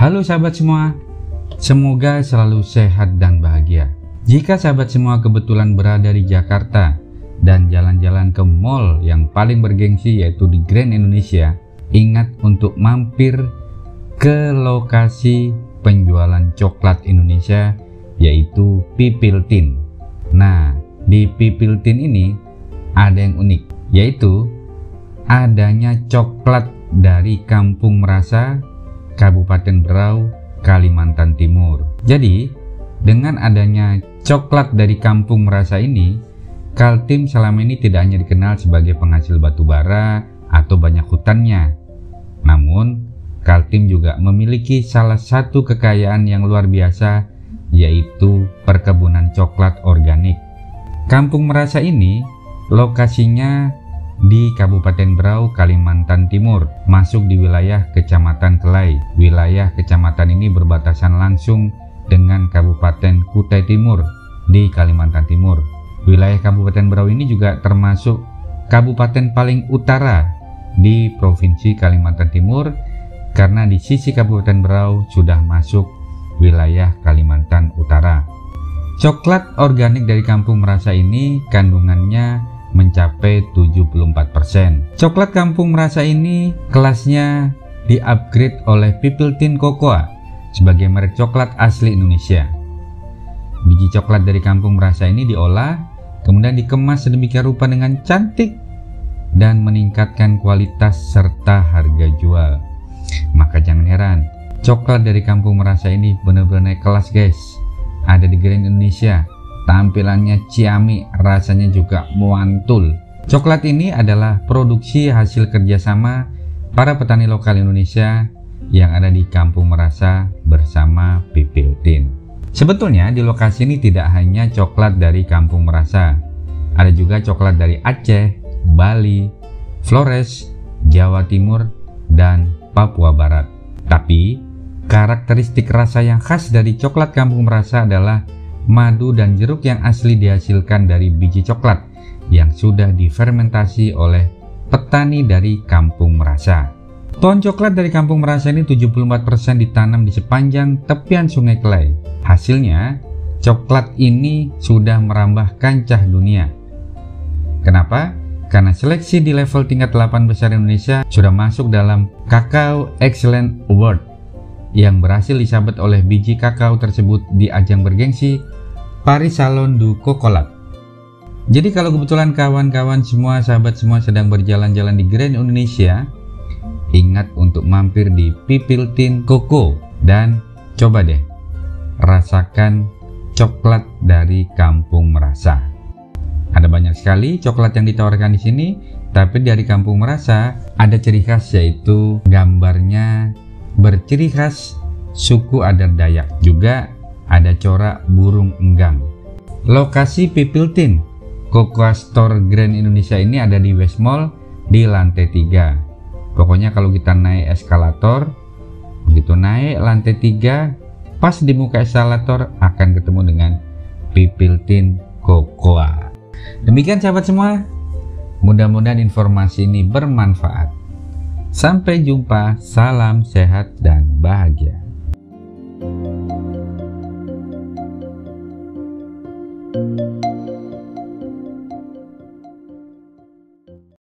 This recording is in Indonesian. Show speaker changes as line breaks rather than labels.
Halo sahabat semua, semoga selalu sehat dan bahagia. Jika sahabat semua kebetulan berada di Jakarta dan jalan-jalan ke mall yang paling bergengsi yaitu di Grand Indonesia, ingat untuk mampir ke lokasi penjualan coklat Indonesia yaitu Pipil Tin. Nah, di Pipil Tin ini ada yang unik, yaitu adanya coklat dari Kampung Merasa, Kabupaten Berau, Kalimantan Timur. Jadi, dengan adanya coklat dari Kampung Merasa ini, Kaltim selama ini tidak hanya dikenal sebagai penghasil batu bara atau banyak hutannya. Namun, Kaltim juga memiliki salah satu kekayaan yang luar biasa, yaitu perkebunan coklat organik. Kampung Merasa ini lokasinya di Kabupaten Berau, Kalimantan Timur, masuk di wilayah Kecamatan Kelai. Wilayah kecamatan ini berbatasan langsung dengan Kabupaten Kutai Timur di Kalimantan Timur. Wilayah Kabupaten Berau ini juga termasuk kabupaten paling utara di Provinsi Kalimantan Timur, karena di sisi Kabupaten Berau sudah masuk wilayah Kalimantan Utara. Coklat organik dari Kampung Merasa ini kandungannya mencapai 74%. Coklat Kampung Merasa ini kelasnya di-upgrade oleh Pipil Tin Cocoa sebagai merek coklat asli Indonesia. Biji coklat dari Kampung Merasa ini diolah, kemudian dikemas sedemikian rupa dengan cantik dan meningkatkan kualitas serta harga jual. Maka jangan heran, coklat dari Kampung Merasa ini benar-benar naik kelas guys. Ada di Grand Indonesia. Tampilannya ciamik, rasanya juga mantul. Coklat ini adalah produksi hasil kerjasama para petani lokal Indonesia yang ada di Kampung Merasa bersama Pipil Tin. Sebetulnya di lokasi ini tidak hanya coklat dari Kampung Merasa, ada juga coklat dari Aceh, Bali, Flores, Jawa Timur, dan Papua Barat. Tapi karakteristik rasa yang khas dari coklat Kampung Merasa adalah madu dan jeruk yang asli dihasilkan dari biji coklat yang sudah difermentasi oleh petani dari Kampung Merasa. Pohon coklat dari Kampung Merasa ini 74% ditanam di sepanjang tepian Sungai Kelai. Hasilnya, coklat ini sudah merambah kancah dunia. Kenapa? Karena seleksi di level tingkat 8 besar Indonesia sudah masuk dalam Kakao Excellence Award yang berhasil disabet oleh biji kakao tersebut di ajang bergengsi Paris Salon du Chocolat. Jadi kalau kebetulan kawan-kawan semua, sahabat semua sedang berjalan-jalan di Grand Indonesia, ingat untuk mampir di Pipil Tin Coco dan coba deh rasakan coklat dari Kampung Merasa. Ada banyak sekali coklat yang ditawarkan di sini, tapi dari Kampung Merasa ada ciri khas, yaitu gambarnya berciri khas suku adat Dayak. Juga ada corak burung enggang. Lokasi Pipil Tin Cocoa Store Grand Indonesia ini ada di West Mall di lantai 3. Pokoknya kalau kita naik eskalator, begitu naik lantai 3, pas di muka eskalator akan ketemu dengan Pipil Tin Cocoa. Demikian sahabat semua, mudah-mudahan informasi ini bermanfaat. Sampai jumpa, salam sehat dan bahagia.
Thank you.